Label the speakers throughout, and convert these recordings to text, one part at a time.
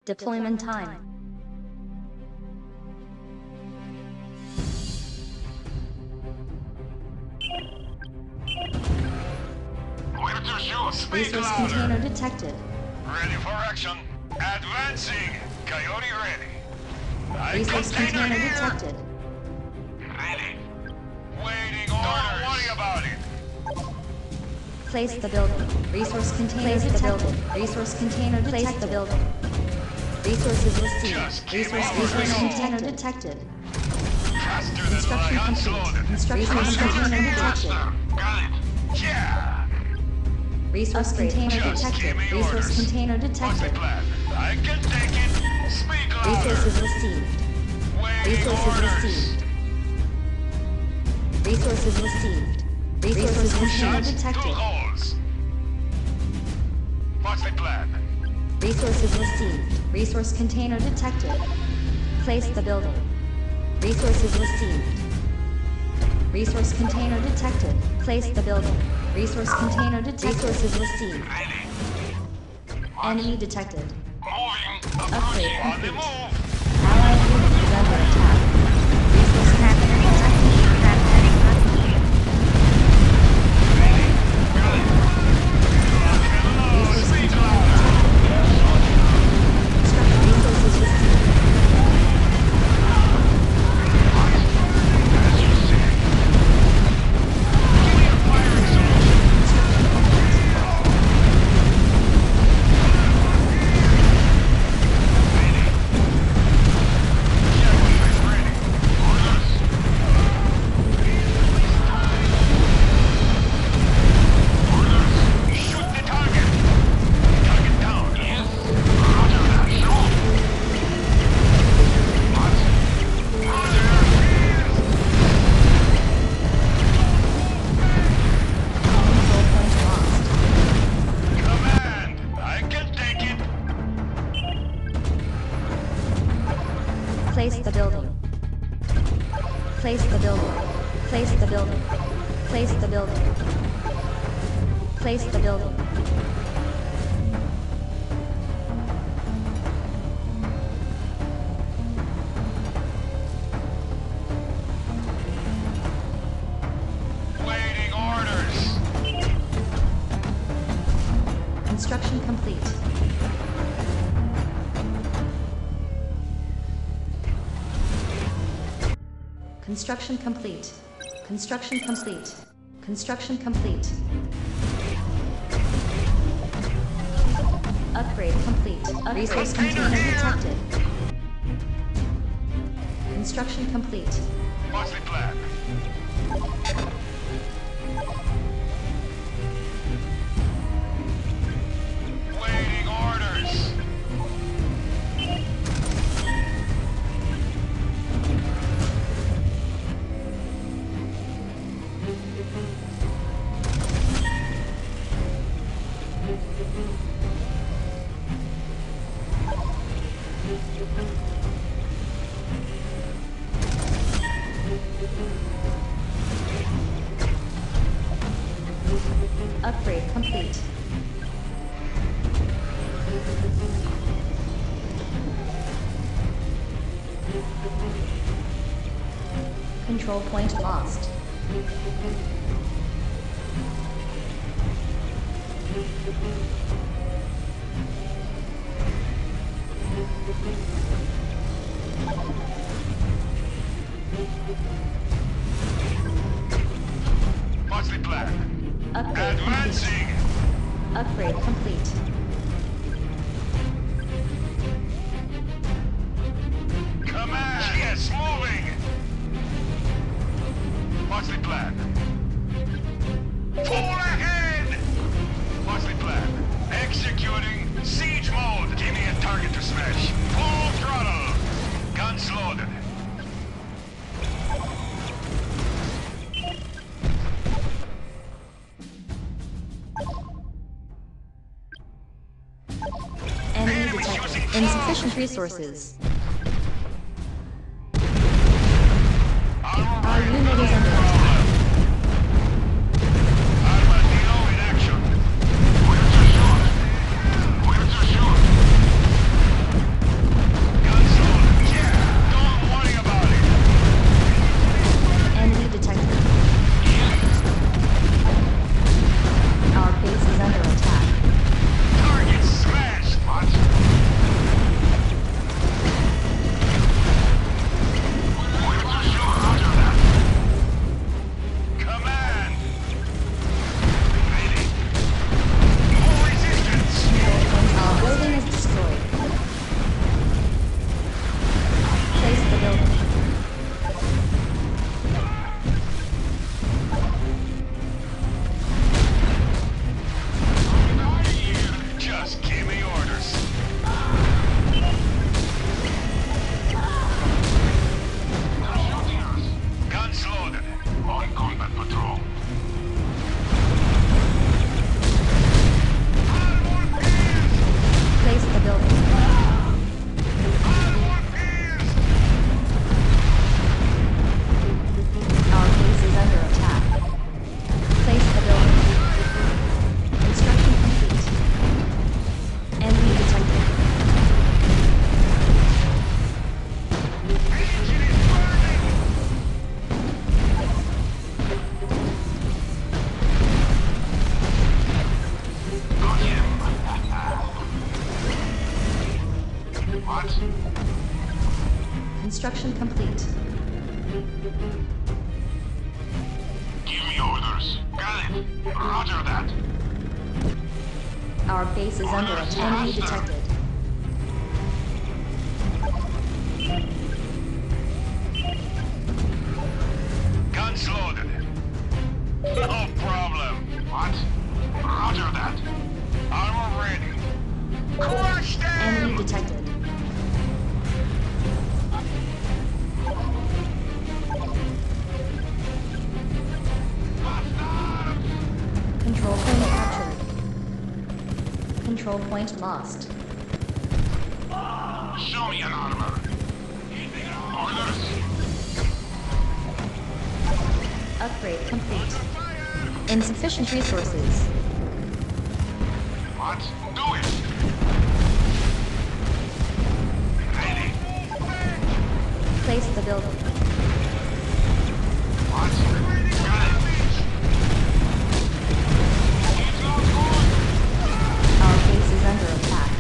Speaker 1: Deployment time.
Speaker 2: Where to shoot? Speak
Speaker 1: Resource
Speaker 2: louder.
Speaker 1: container detected.
Speaker 2: Ready for action. Advancing. Coyote ready.
Speaker 1: Resource container
Speaker 2: here.
Speaker 1: detected.
Speaker 2: Ready. Waiting orders. Don't worry about it.
Speaker 1: Place the building. Resource container detected. Resource container detected. Place the building. Resources received.
Speaker 2: Just keep
Speaker 1: Resource
Speaker 2: moving.
Speaker 1: container detected.
Speaker 2: Faster than
Speaker 1: Construction
Speaker 2: light
Speaker 1: complete.
Speaker 2: unloaded.
Speaker 1: Construction container detected.
Speaker 2: Got it. Yeah.
Speaker 1: Resource container
Speaker 2: Just
Speaker 1: detected.
Speaker 2: give me
Speaker 1: Resource
Speaker 2: orders.
Speaker 1: container
Speaker 2: What's the
Speaker 1: detected.
Speaker 2: plan? I can take it. Speak louder.
Speaker 1: Resources received.
Speaker 2: Waiting
Speaker 1: Resources
Speaker 2: orders.
Speaker 1: received. Resources received. Resources container
Speaker 2: Shots, two
Speaker 1: detected.
Speaker 2: holes. What's the plan?
Speaker 1: Resources received. Resource container detected. Place the building. Resources received. Resource container detected. Place the building. Resource container detected. Resources received.
Speaker 2: Ready.
Speaker 1: Enemy detected.
Speaker 2: Moving.
Speaker 1: Upgrade
Speaker 2: Approaching. On the
Speaker 1: complete.
Speaker 2: move.
Speaker 1: Allied unit is under attack. Resource container detected. Resource
Speaker 2: Speak
Speaker 1: container
Speaker 2: louder.
Speaker 1: detected. Construction resources received.
Speaker 2: As you say. Give me a firing solution.
Speaker 1: Construction complete.
Speaker 2: Ready. Orders. Orders. Shoot the target. Target down. Yes. Roger that. Shoot. What? Roger.
Speaker 1: Control point lost.
Speaker 2: Command. I can take it.
Speaker 1: Place the building. Place the building. Place the building. Place the building. Place the building.
Speaker 2: Waiting orders.
Speaker 1: Construction complete. Construction complete. Construction complete. Construction complete. Upgrade complete. Resource container detected. Construction complete.
Speaker 2: What's the plan? Waiting orders.
Speaker 1: Upgrade complete. Control point lost.
Speaker 2: What's the plan?
Speaker 1: Upgrade complete.
Speaker 2: Advancing.
Speaker 1: Upgrade complete.
Speaker 2: Command. Yes, moving. What's the plan? Full ahead. What's the plan? Executing siege mode. Give me a target to smash. Full throttle. Guns loaded.
Speaker 1: Enemy detected. Insufficient resources. Our unit is under attack.
Speaker 2: Armadillo in action. Where to shoot? Where to shoot?
Speaker 1: Construction complete.
Speaker 2: Give me orders. Got it. Roger that.
Speaker 1: Our base is under attack. Enemy detected.
Speaker 2: Guns loaded. No problem. What? Roger that. Armor ready. Crush them!
Speaker 1: Enemy detected. Control point captured. Control point lost.
Speaker 2: Show me an armor. Orders.
Speaker 1: Upgrade complete. Insufficient resources.
Speaker 2: What? Do it. Ready.
Speaker 1: Place the building.
Speaker 2: What? Got it. It's not good.
Speaker 1: Our base is under attack.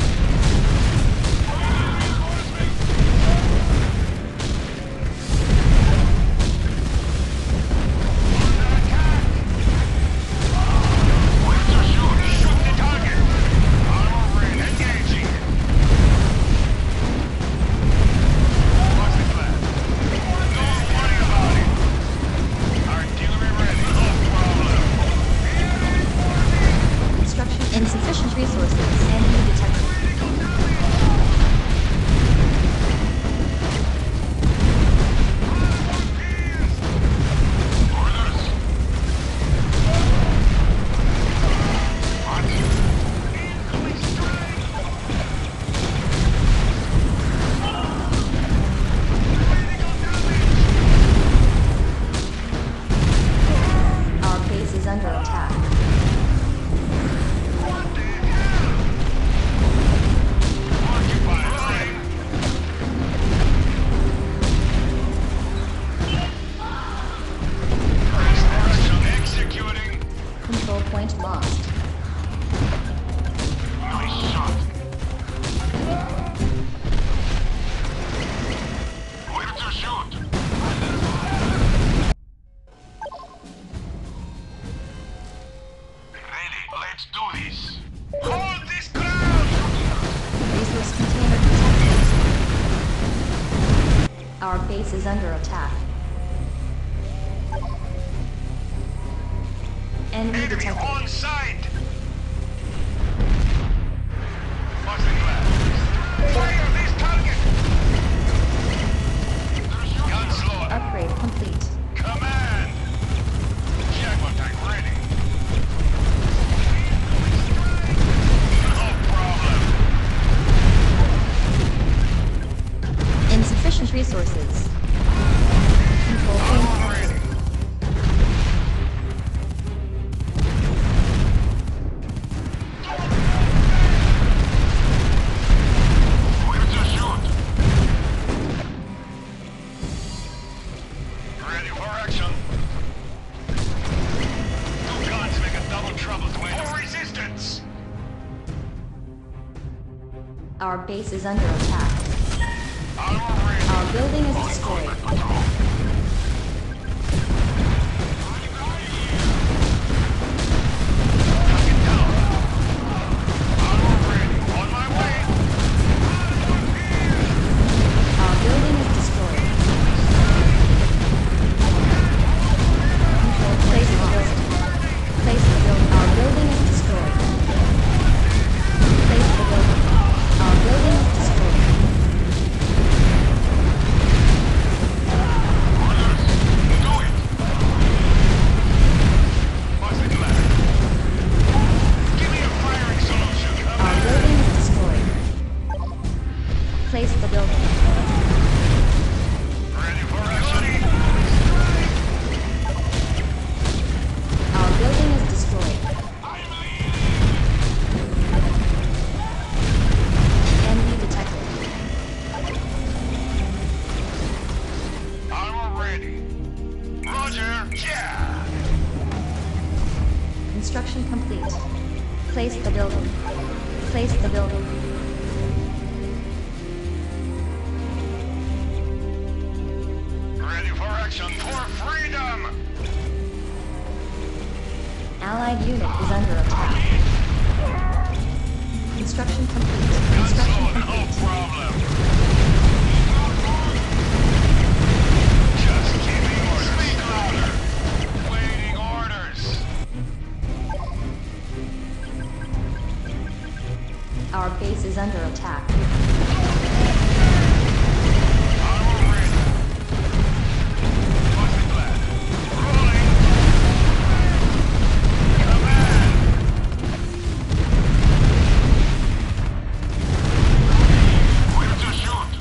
Speaker 2: Where to shoot? Shoot the target. Armor ready. Engaging. What's the plan? Don't worry about it. Artillery ready. No problem.
Speaker 1: Construction insufficient resources. Enemy detected.
Speaker 2: Orders. What? Incoming strike.
Speaker 1: Our base is under attack.
Speaker 2: What the hell? Occupied, right? Extraction executing.
Speaker 1: Control point lost.
Speaker 2: Nice shot. Where to shoot? Ready, let's do this. Hold this ground!
Speaker 1: Resource container detected. Our base is under attack. Enemy
Speaker 2: Enemy
Speaker 1: detected.
Speaker 2: on site! What's the plan? Fire this target! Guns loaded.
Speaker 1: Upgrade complete.
Speaker 2: Command! Jaguar tank ready. No problem.
Speaker 1: Insufficient resources. Control point
Speaker 2: Armor
Speaker 1: captured.
Speaker 2: ready. Where to shoot? Ready for action. Two guns make a double trouble to enemy. For resistance!
Speaker 1: Our base is under attack.
Speaker 2: Armor ready.
Speaker 1: Our building is
Speaker 2: On
Speaker 1: destroyed.
Speaker 2: combat patrol. Target down. Armor ready. On my way.
Speaker 1: Our building is destroyed. Control place the building. Place the building. Our building is destroyed. Place the building. Our building is destroyed.
Speaker 2: Orders. Do it. What's the plan? Give me a firing solution.
Speaker 1: Our building is destroyed. Place the building.
Speaker 2: Ready for action.
Speaker 1: Our building is destroyed.
Speaker 2: I'm leading.
Speaker 1: Enemy detected.
Speaker 2: Armor ready. Roger. Yeah.
Speaker 1: Construction complete. Place the building. Place the building.
Speaker 2: action for freedom!
Speaker 1: Allied unit is under attack. Construction complete. Construction
Speaker 2: Gunslaughter, no
Speaker 1: complete.
Speaker 2: problem. Just give me orders. Speak louder. Waiting orders.
Speaker 1: Our base is under attack.
Speaker 2: Armor ready. What's the plan? Rolling. Command. Where to shoot?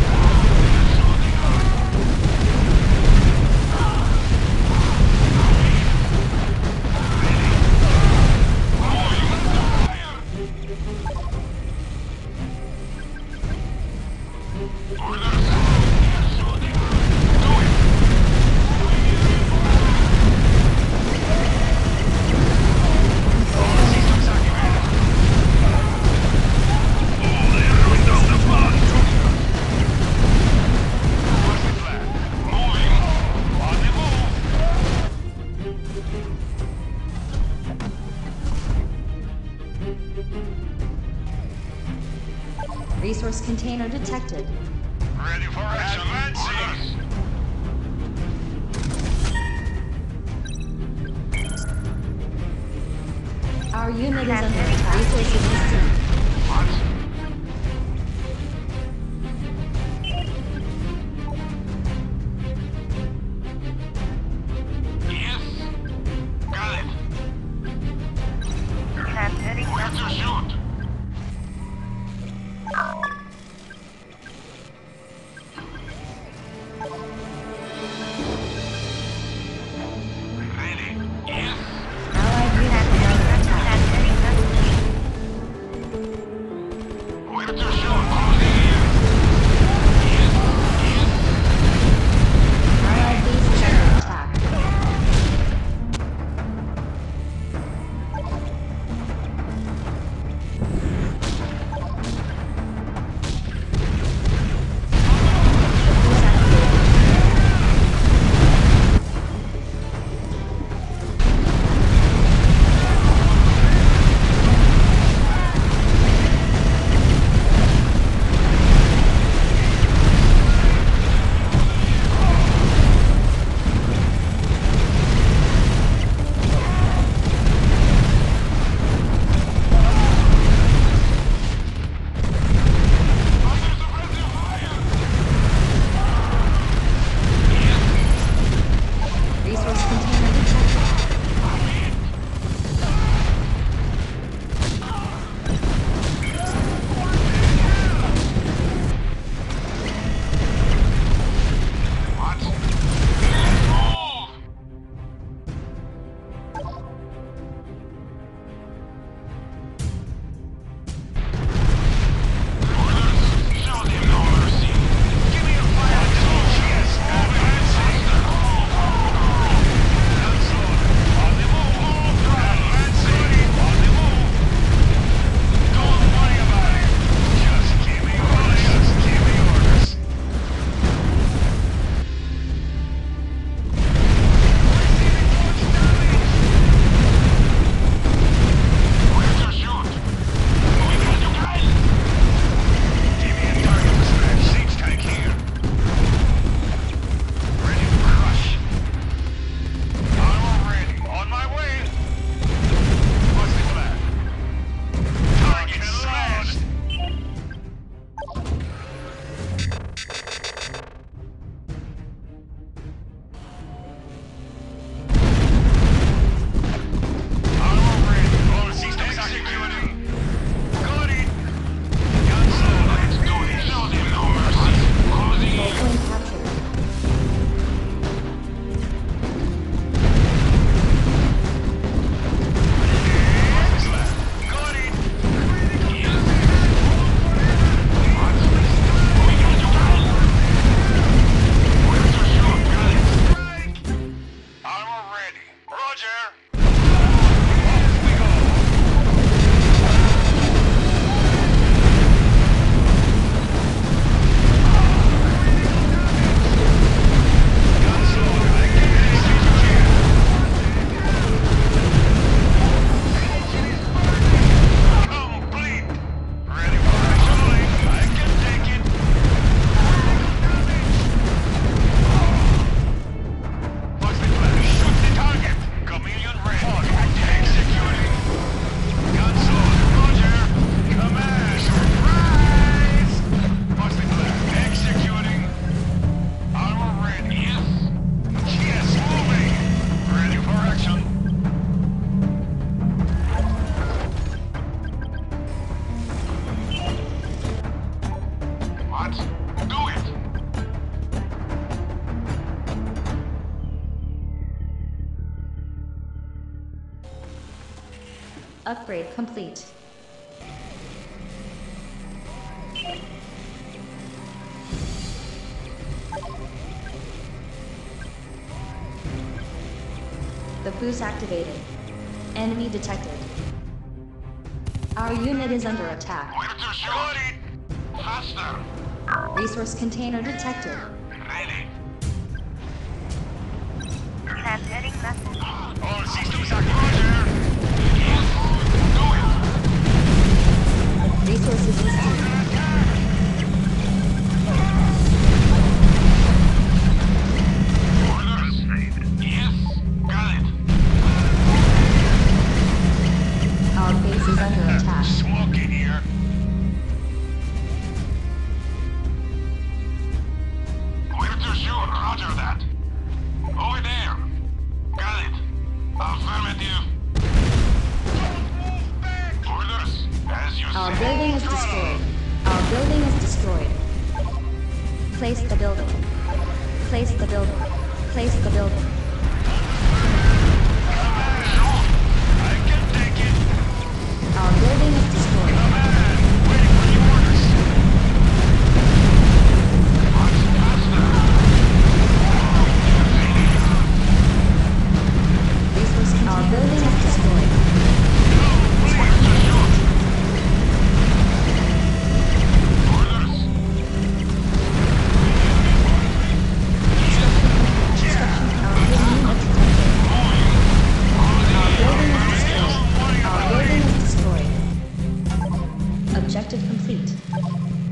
Speaker 2: What's the plan? Moving. On the move.
Speaker 1: Resource container detected.
Speaker 2: Ready for action. Advancing.
Speaker 1: Our unit is under attack. Resources received.
Speaker 2: What? Yes. Got it. Where to shoot? Ready. Yes.
Speaker 1: Allied unit is under attack. Upgrade complete. The boost activated. Enemy detected. Our unit is under attack.
Speaker 2: Where to shoot? Faster.
Speaker 1: Resource container detected.
Speaker 2: Ready.
Speaker 3: Transmitting message.
Speaker 2: All systems are roger. Yes. Do it.
Speaker 1: Resources received.
Speaker 2: Orders. Yes. Got it.
Speaker 1: Our base is under attack.
Speaker 2: Smoke in here. Where to shoot? Roger that. Over there. Got it. Affirmative. Orders. As you
Speaker 1: Our
Speaker 2: say.
Speaker 1: building is destroyed. Our building is destroyed. Place the building. Place the building. Place the building.
Speaker 2: I can take it.
Speaker 1: Our building is destroyed.
Speaker 2: Man, waiting for the orders. Much faster.
Speaker 1: Resource our building is destroyed.
Speaker 2: Where to shoot? Orders.
Speaker 1: Our unit detected. Our building is destroyed. Our building is destroyed. Objective complete.